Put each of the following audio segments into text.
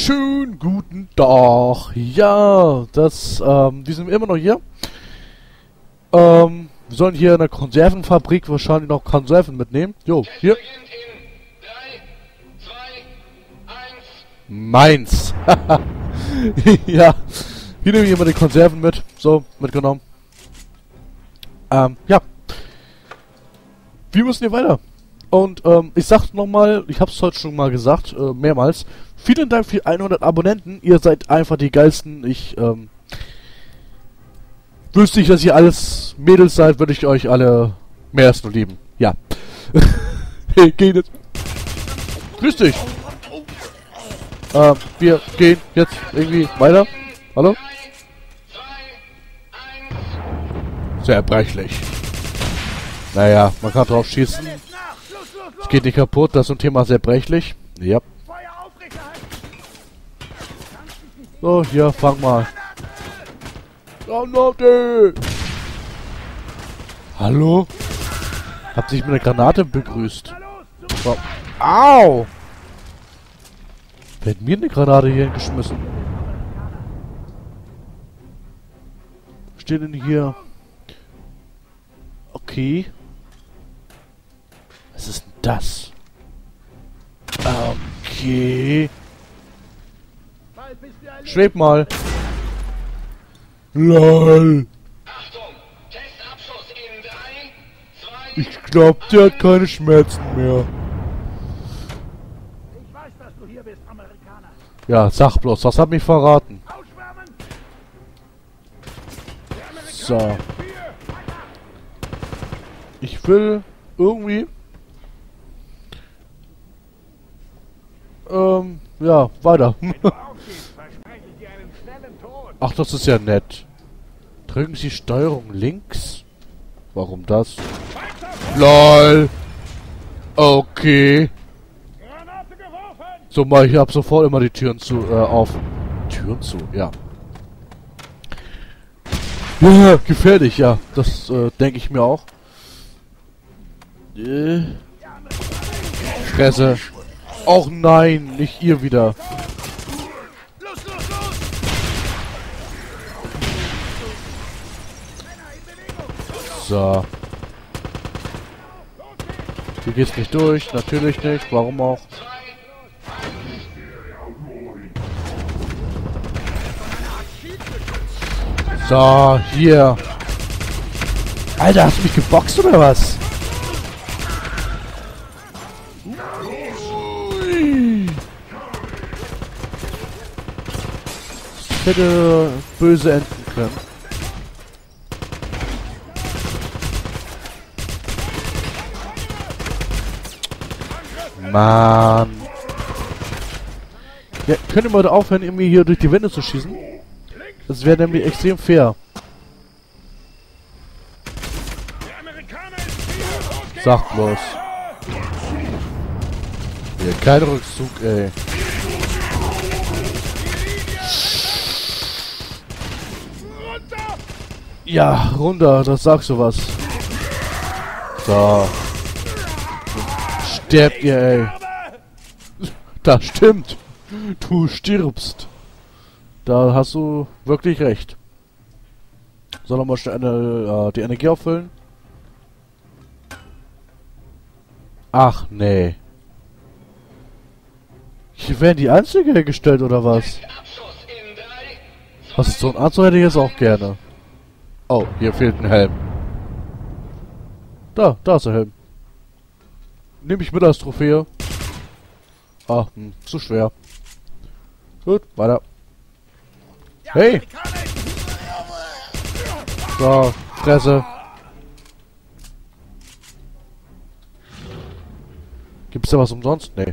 Schönen guten Tag. Ja, wir sind immer noch hier. Wir sollen hier in der Konservenfabrik wahrscheinlich noch Konserven mitnehmen. Jo, hier. 3, 2, 1. Meins. Ja, hier nehmen wir mal die Konserven mit. So, mitgenommen. Ja. Wir müssen hier weiter. Und ich sag nochmal, ich hab's heute schon mal gesagt, mehrmals. Vielen Dank für 100 Abonnenten. Ihr seid einfach die geilsten. Ich wüsste ich, dass ihr alles Mädels seid, würde ich euch alle mehr als nur lieben. Ja. Hey, geh jetzt. Grüß dich. Wir gehen jetzt irgendwie weiter. Hallo? 3, 2, 1. Sehr brechlich. Naja, man kann drauf schießen. Es geht nicht kaputt, das ist ein Thema sehr brechlich. Ja. So, hier, fang mal. Oh, no, hallo? Habt sich mit einer Granate begrüßt. Oh. Au! Wer hat mir eine Granate hier hingeschmissen? Was steht denn hier? Okay. Was ist denn das? Okay. Schweb mal. LOL. Achtung, Testabschuss in 3, 2, Ich glaub, der hat keine Schmerzen mehr. Ich weiß, dass du hier bist, Amerikaner. Ja, sag bloß, was hat mich verraten? Ausschwärmen! So. Ich will irgendwie... ja, weiter. Aufstehst, verspreche ich dir einen schnellen Tod. Ach, das ist ja nett. Drücken Sie Steuerung links? Warum das? LOL. Okay. Granate geworfen! So, mal, ich hab sofort immer die Türen zu, auf. Türen zu, ja. Ja, gefährlich, ja. Das, denke ich mir auch. Fresse. Och nein, nicht ihr wieder. Los, los, los! So. Hier geht's nicht durch, natürlich nicht. Warum auch? So, hier. Alter, hast du mich geboxt oder was? Ui. Das hätte böse enden können. Mann. Ja, könnt ihr mal aufhören, irgendwie hier durch die Wände zu schießen? Das wäre nämlich extrem fair. Der Amerikaner ist hier! Sag bloß. Hier, kein Rückzug, ey. Runter! Ja, runter, das sagst du was. So. Sterbt ihr, ey. Das stimmt. Du stirbst. Da hast du wirklich recht. Soll nochmal schnell die Energie auffüllen? Ach, nee. Hier werden die Anzüge hergestellt, oder was? Testabschuss in 3, 2, Was ist so ein Anzug, hätte ich jetzt auch gerne. Oh, hier fehlt ein Helm. Da ist der Helm. Nehme ich mit als Trophäe. Ach, zu schwer. Gut, weiter. Hey! So, Fresse. Gibt's da was umsonst? Nee.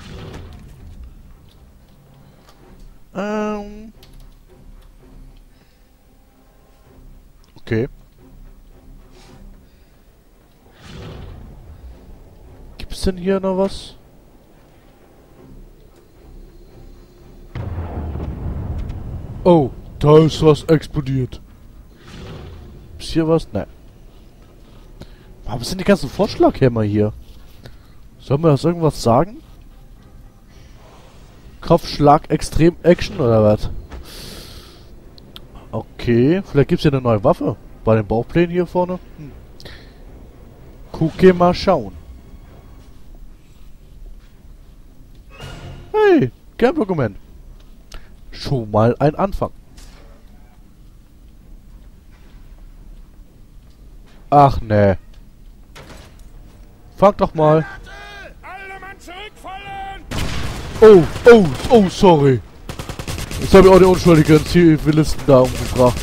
Okay. Gibt's denn hier noch was? Oh, da ist was explodiert. Ist hier was? Nein. Warum sind die ganzen Vorschlaghämmer hier? Sollen wir das irgendwas sagen? Kopfschlag extrem Action oder was? Okay, vielleicht gibt's ja eine neue Waffe bei den Bauplänen hier vorne. Gucke mal schauen. Hey, Kerndokument. Schon mal ein Anfang. Ach ne. Fang doch mal. Alle Mann zurückfallen! Oh, sorry. Jetzt habe ich auch die unschuldigen Zivilisten da umgebracht.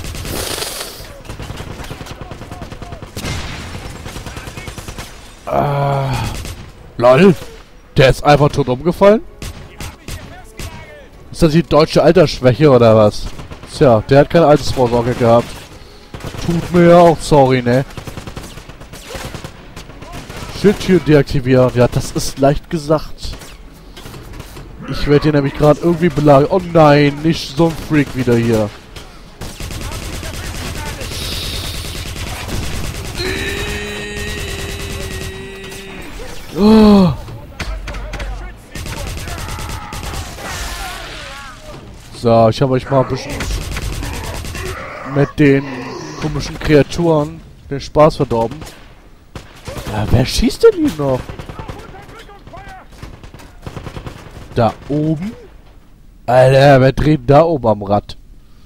Lol. Der ist einfach tot umgefallen? Ist das die deutsche Altersschwäche oder was? Tja, der hat keine Altersvorsorge gehabt. Tut mir ja auch sorry, ne? Schildtür deaktivieren. Ja, das ist leicht gesagt. Ich werde hier nämlich gerade irgendwie belagert. Oh nein, nicht so ein Freak wieder hier. Oh. So, ich habe euch mal ein bisschen mit den komischen Kreaturen den Spaß verdorben. Ja, wer schießt denn hier noch? Da oben? Alter, wer dreht da oben am Rad?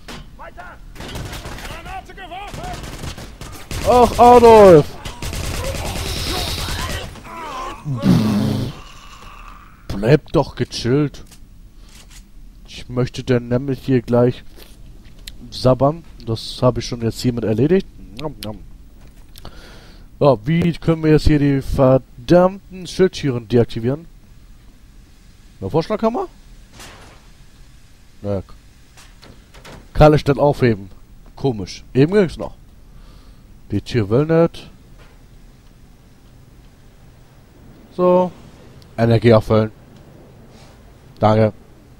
Granate geworfen! Ach, Adolf! Bleib doch gechillt. Ich möchte dann nämlich hier gleich sabbern. Das habe ich schon jetzt hiermit erledigt. So, wie können wir jetzt hier die verdammten Schildtüren deaktivieren? Eine Vorschlaghammer? Naja. Kann ich dann aufheben? Komisch. Eben ging's noch. Die Tür will nicht. So. Energie auffüllen. Danke.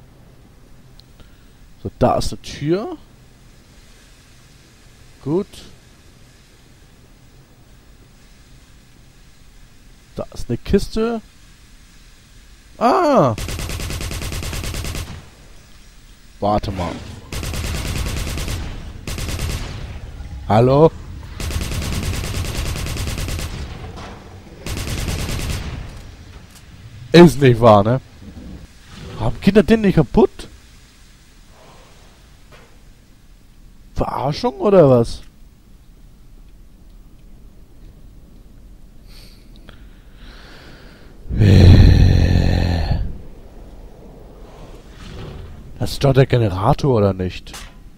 So, da ist eine Tür. Gut. Da ist eine Kiste. Ah! Warte mal. Hallo? Ist nicht wahr, ne? Haben Kinder den nicht kaputt? Verarschung oder was? Das ist doch der Generator, oder nicht?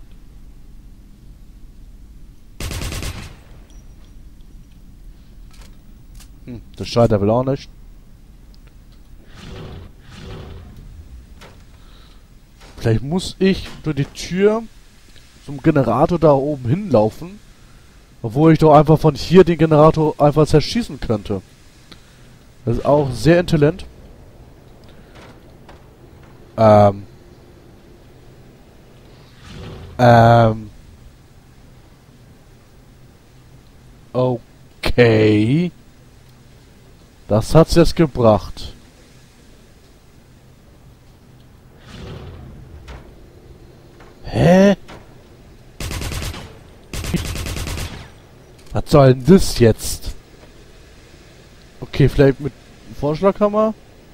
Das Schalter will auch nicht. Vielleicht muss ich durch die Tür zum Generator da oben hinlaufen. Obwohl ich doch einfach von hier den Generator einfach zerschießen könnte. Das ist auch sehr intelligent. Okay. Das hat's jetzt gebracht. Hä? Was soll denn das jetzt? Okay, vielleicht mit Vorschlaghammer?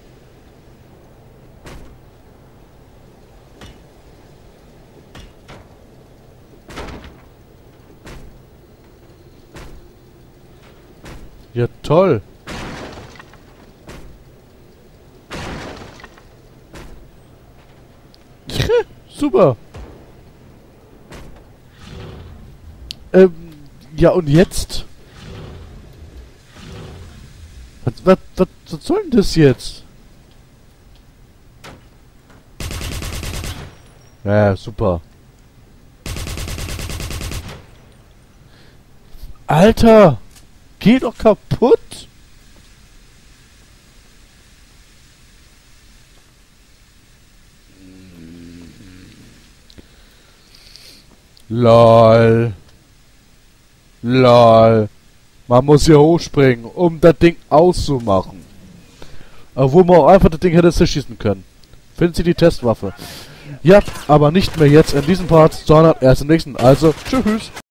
Ja, toll. Super. Ja, und jetzt? Was soll denn das jetzt? Ja, super. Alter! Geh doch kaputt! LOL. LOL. Man muss hier hochspringen, um das Ding auszumachen. Obwohl man auch einfach das Ding hätte zerschießen können. finden Sie die Testwaffe. Ja, aber nicht mehr jetzt in diesem Part, sondern erst im nächsten. Also, tschüss.